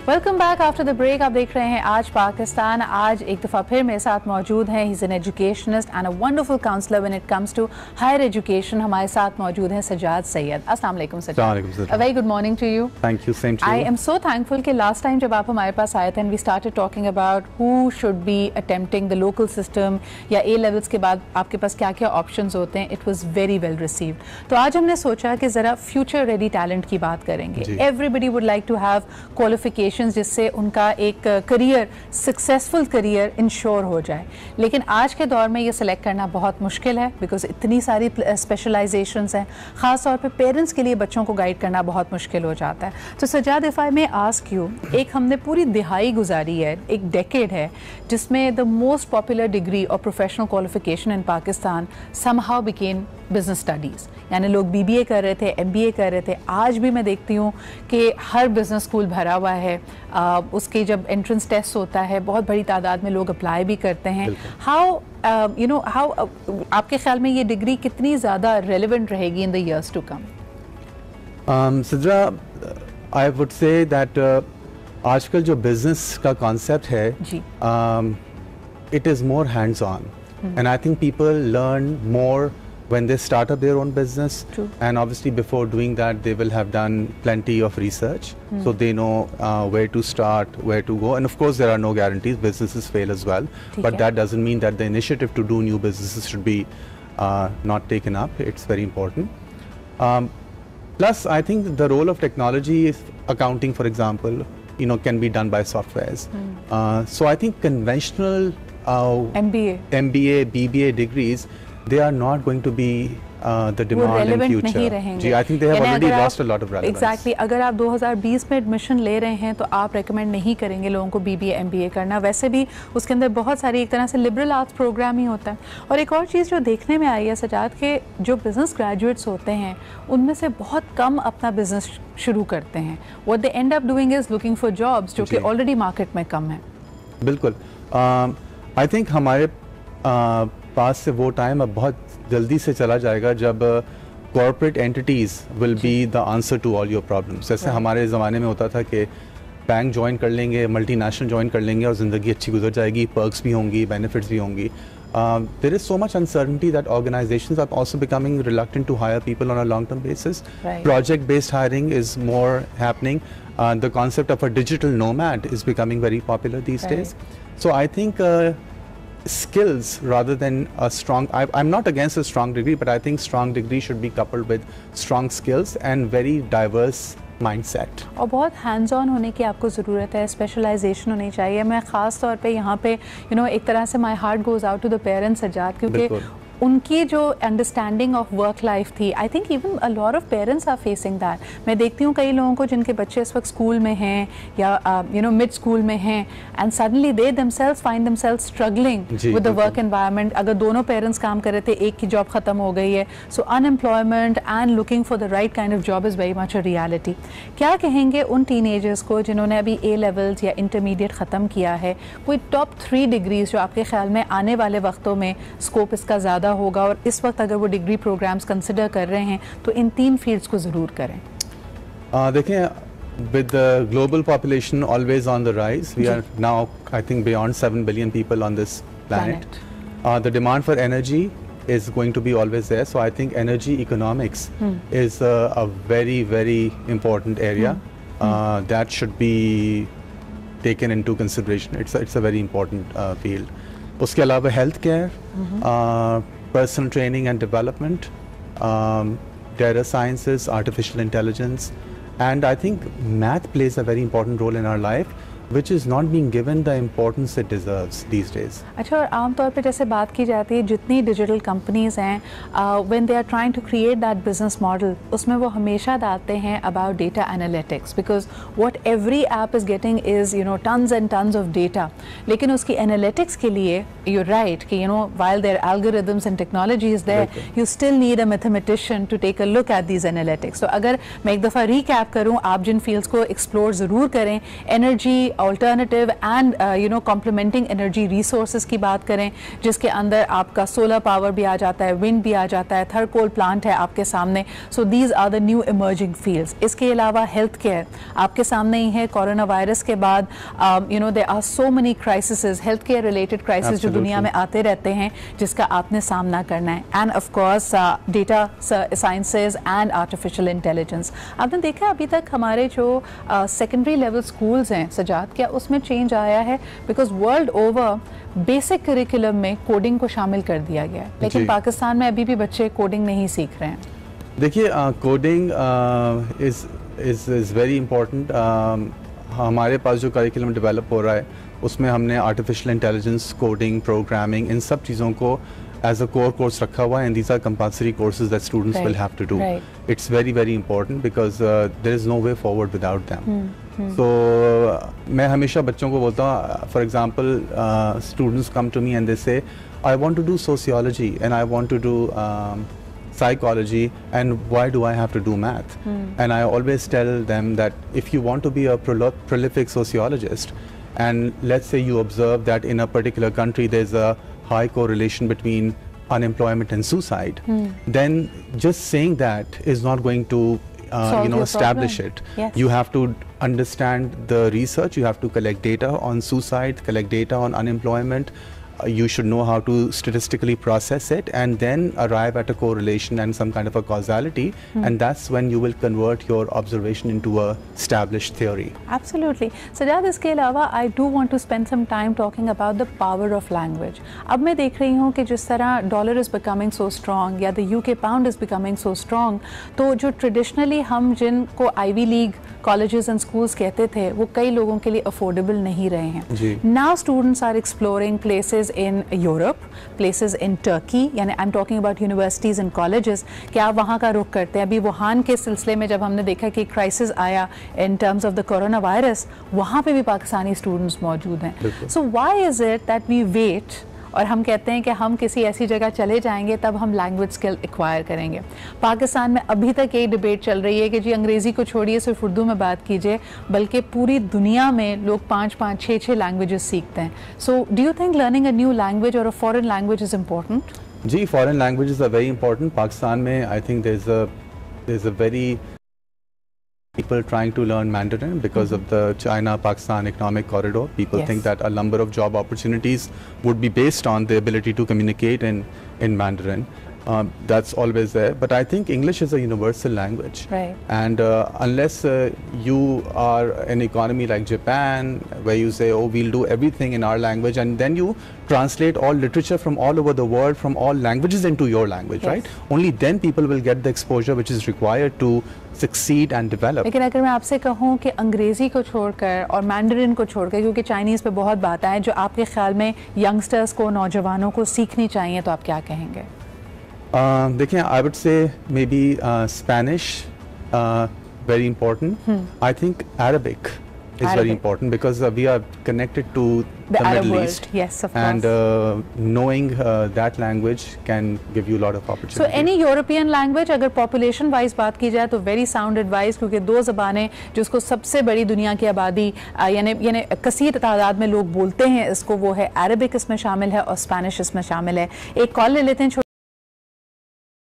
Welcome back after the break. आप देख रहे हैं आज पाकिस्तान। आज एक दफ़ा फिर मेरे साथ मौजूद हैं, he is an educationist and a wonderful counsellor when it comes to higher education. हमारे साथ मौजूद हैं सज्जाद सैयद। अस्सलाम वालेकुम Sajjad. Very good morning to you. Thank you, same to you. I am so thankful कि लास्ट टाइम जब आप हमारे पास आए थे and we started talking about who should be attempting the local system या ए लेवल्स के बाद आपके पास क्या क्या ऑप्शंस होते हैं, it was very well received. तो आज हमने सोचा कि ज़रा फ्यूचर रेडी टैलेंट की बात करेंगे। Everybody would like to have qualifications जिससे उनका एक करियर, सक्सेसफुल करियर इंश्योर हो जाए, लेकिन आज के दौर में ये सिलेक्ट करना बहुत मुश्किल है बिकॉज इतनी सारी स्पेशलाइजेशंस हैं। ख़ास तौर पे पेरेंट्स के लिए बच्चों को गाइड करना बहुत मुश्किल हो जाता है। तो Sajjad, if I may ask you, एक हमने पूरी दिहाई गुजारी है, एक डेकेड है जिसमें द मोस्ट पॉपुलर डिग्री और professional qualification in Pakistan somehow became business studies, यानी लोग BBA कर रहे थे, MBA कर रहे थे। आज भी मैं देखती हूँ कि हर बिज़नेस स्कूल भरा हुआ है, उसके जब एंट्रेंस टेस्ट होता है बहुत बड़ी तादाद में लोग अप्लाई भी करते हैं। हाउ आपके ख्याल में ये डिग्री कितनी ज़्यादा रेलिवेंट रहेगी in the years to come? Sidra, I would say that आजकल जो बिजनेस का कॉन्सेप्ट है, it is more hands on and I think people learn more when they start up their own business. True. And obviously before doing that they will have done plenty of research, so they know where to start, where to go, and of course there are no guarantees, businesses fail as well, but that doesn't mean that the initiative to do new businesses should be not taken up. It's very important. Plus I think the role of technology is accounting, for example, can be done by softwares. So I think conventional MBA, BBA degrees, they are not going to be the demand in future. जी, I think they have already lost a lot of relevance. Exactly. अगर आप 2020 में admission ले रहे हैं तो आप recommend नहीं करेंगे लोगों को BBA MBA करना। वैसे भी उसके अंदर बहुत सारी एक तरह से लिबरल आर्ट्स प्रोग्राम ही होता है। और एक और चीज़ जो देखने में आई है सजाद, के जो बिज़नेस ग्रेजुएट्स होते हैं उनमें से बहुत कम अपना बिजनेस शुरू करते हैं। What they end up doing is looking for jobs, जो कि ऑलरेडी मार्केट में कम है। बिल्कुल। आई थिंक हमारे पास से वो टाइम अब बहुत जल्दी से चला जाएगा जब corporate entities will be the answer to all your problems. जैसे हमारे ज़माने में होता था कि बैंक ज्वाइन कर लेंगे, मल्टीनेशनल ज्वाइन कर लेंगे और ज़िंदगी अच्छी गुजर जाएगी, पर्क्स भी होंगी, बेनिफिट्स भी होंगी। There is so much uncertainty that organisations are also becoming reluctant to hire people on a long term basis. Project based hiring is more happening. The concept of a digital nomad is becoming very popular these days. So I think skills rather than a strong, I'm not against a strong degree, but I think strong degree should be coupled with strong skills and very diverse mindset. और बहुत hands on होने की आपको ज़रूरत है, specialisation होनी चाहिए। मैं ख़ास तौर पे यहाँ पे एक तरह से my heart goes out to the parents Sajjad, क्योंकि उनकी जो अंडरस्टैंडिंग ऑफ वर्क लाइफ थी, I think even a lot of parents are facing that. मैं देखती हूँ कई लोगों को जिनके बच्चे इस वक्त स्कूल में हैं या मिड स्कूल में हैं and suddenly they themselves find themselves struggling with the work environment. अगर दोनों पेरेंट्स काम कर रहे थे, एक की जॉब ख़त्म हो गई है, so unemployment and looking for the right kind of job is very much a reality. क्या कहेंगे उन टीनेजर्स को जिन्होंने अभी A लेवल्स या इंटरमीडिएट ख़त्म किया है? कोई टॉप 3 डिग्रीज जो आपके ख्याल में आने वाले वक्तों में स्कोप इसका ज़्यादा होगा, और इस वक्त अगर वो डिग्री प्रोग्राम्स कंसिडर कर रहे हैं तो इन 3 फील्ड्स को ज़रूर करें? देखें, with the global population always on the rise, we are now I think beyond 7 billion people on this planet. The demand for energy is going to be always there, so I think energy economics is a very very important area that should be taken into consideration. It's a very important field. उसके अलावा health care, personal training and development, data sciences, artificial intelligence, and I think math plays a very important role in our life, which is not being given the importance it deserves these days. अच्छा, और आमतौर पे जैसे बात की जाती है जितनी डिजिटल कंपनीज़ हैं, when they are trying to create that business model, उसमें वो हमेशा डालते हैं about data analytics, because what every app is getting is tons and tons of data. लेकिन उसकी analytics के लिए you're right कि while their algorithms and technology is there, you still need a mathematician to take a look at these analytics. So अगर मैं एक दफ़ा recap करूँ, आप जिन fields को explore ज़रूर करें, energy, alternative and complementing energy resources की बात करें, जिसके अंदर आपका सोलर पावर भी आ जाता है, विंड भी आ जाता है, थर्ड कोल प्लांट है आपके सामने. So these are the new emerging fields. इसके अलावा हेल्थ केयर आपके सामने ही है. कोरोना वायरस के बाद there are so many crisis, health care related crisis जो दुनिया में आते रहते हैं, जिसका आपने सामना करना है. And of course data sciences and artificial intelligence. आपने देखा अभी तक हमारे जो सेकेंडरी लेवल स्कूल्स हैं सजाद, क्या उसमें चेंज आया है? Because world over basic curriculum में कोडिंग को शामिल कर दिया गया है, लेकिन पाकिस्तान में अभी भी बच्चे कोडिंग नहीं सीख रहे हैं. देखिए, कोडिंग इज़ वेरी इम्पोर्टेंट. हमारे पास जो करिकुलम डेवलप हो रहा है उसमें हमने आर्टिफिशियल इंटेलिजेंस, कोडिंग, प्रोग्रामिंग, इन सब चीज़ों को as a core course रखा हुआ है, and these are compulsory courses that students will have to do. It's very very important because there is no way forward without them. So मैं हमेशा बच्चों को बोलता हूँ, for example, students come to me and they say, I want to do sociology and I want to do psychology, and why do I have to do math? And I always tell them that if you want to be a prolific sociologist, and let's say you observe that in a particular country there's a high correlation between unemployment and suicide, then just saying that is not going to establish it. Yes. You have to understand the research, you have to collect data on suicide, collect data on unemployment. You should know how to statistically process it and then arrive at a correlation and some kind of a causality, and that's when you will convert your observation into a established theory. Absolutely. Sajjad, इसके अलावा I do want to spend some time talking about the power of language. अब मैं देख रही हूँ कि जिस तरह dollar is becoming so strong या the UK pound is becoming so strong, तो जो traditionally हम जिनको Ivy League colleges and schools कहते थे, वो कई लोगों के लिए affordable नहीं रहे हैं. Now students are exploring places in Europe, places in Turkey, यानी I'm talking about universities and colleges. क्या आप वहाँ का रुख करते हैं? अभी वुहान के सिलसिले में जब हमने देखा कि क्राइसिस आया in terms of the corona virus, वहाँ पे भी पाकिस्तानी स्टूडेंट्स मौजूद हैं. So why is it that we wait और हम कहते हैं कि हम किसी ऐसी जगह चले जाएंगे तब हम लैंग्वेज स्किल एक्वायर करेंगे? पाकिस्तान में अभी तक यही डिबेट चल रही है कि जी अंग्रेज़ी को छोड़िए, सिर्फ उर्दू में बात कीजिए, बल्कि पूरी दुनिया में लोग 5-5, 6-6 लैंग्वेजेस सीखते हैं. So do you think learning a new language और a foreign language is important? जी, foreign languages are very important. Pakistan में I think there is a very people trying to learn Mandarin because of the China-Pakistan economic corridor. People think that a number of job opportunities would be based on the ability to communicate in Mandarin. That's always there, but I think English is a universal language, and unless you are an economy like Japan where you say, oh, we'll do everything in our language, and then you translate all literature from all over the world, from all languages into your language, right? Only then people will get the exposure which is required to succeed and develop. लेकिन अगर मैं आपसे कहूँ कि अंग्रेज़ी को छोड़कर और मैंडरिन को छोड़कर, क्योंकि चाइनीज़ पे बहुत बात है, जो आपके ख्याल में यंगस्टर्स को, नौजवानों को सीखनी चाहिए, तो आप क्या कहेंगे? देखिए, I would say maybe Spanish, very important. I think Arabic is very important because we are connected to the Middle East. Yes, of course. And knowing that language can give you a lot of opportunity. So any European language, अगर population wise बात की जाए तो very sound advice, क्योंकि दो ज़बानें जिसको सबसे बड़ी दुनिया की आबादी यानी कसीर तादाद में लोग बोलते हैं इसको, वो है Arabic इसमें शामिल है और Spanish इसमें शामिल है. एक कॉल ले लेते हैं.